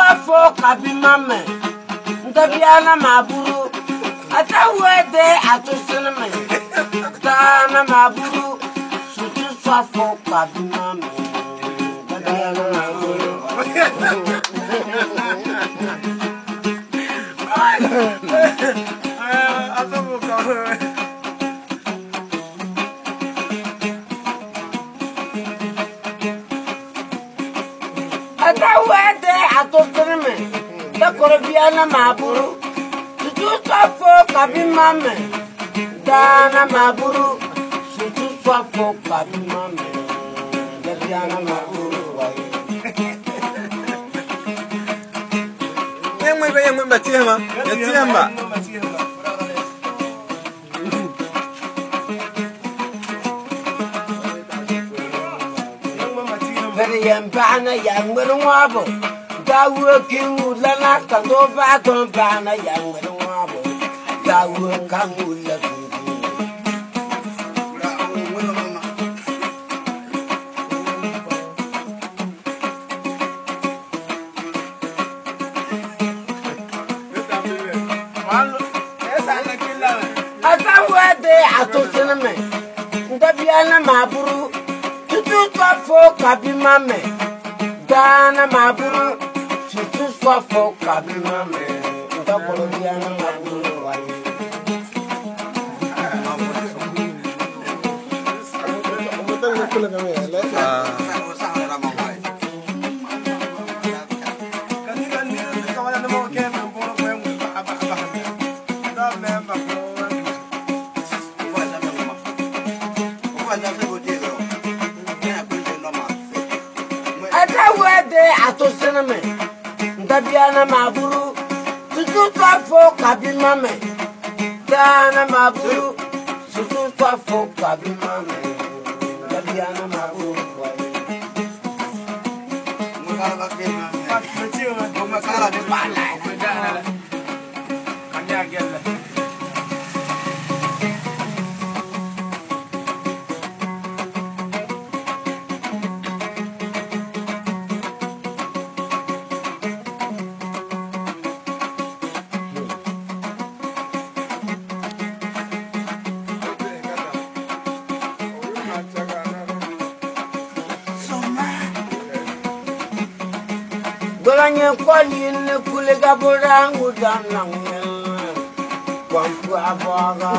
for Kabimame, Daviana Maburu, at a word there at the cinnamon, Dana Maburu, Sutu for Kabimame, Daviana Maburu. The Colombiana Maburu, to do for Kabimame, Dana Maburu, to do for Kabimame, the Diana Maburu. Very young Bana, young little wobble. That working would not go back on Bana, young little wobble. That work come with the I thought where they are to cinnamon. The Diana Maburu, to do for Kabimame, Dana Maburu. Just for Kabimame, the Colombiana Maburu. I tell where they are to cinnamon. Diana Maburu, to do for Kabimame, Diana Maburu, to do for Kabimame, Diana Maburu. Golanya kwalin kulega borang udang nang kwampu abaga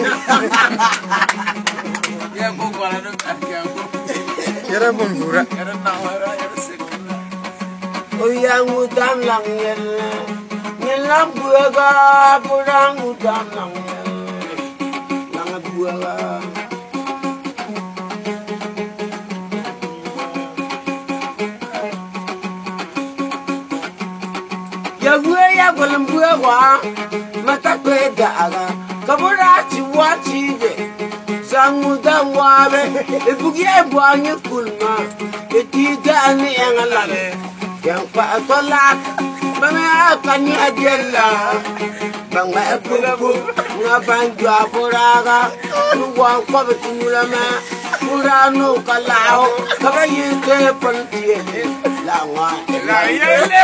ya go kwala no ya go era bonjura era nawara era sekna oyang udang lang yel nyelam buaga borang udang nang buaga ya golambua matakweda aga kaborati watide sanguda wabe ebugie bwanyu kulma etida ani engalale yang pa tolak bana kanyi adela bangma epupu ngabanju aboraga nuwa kwabetunulama urano kalao kabayite pantie lawa la yele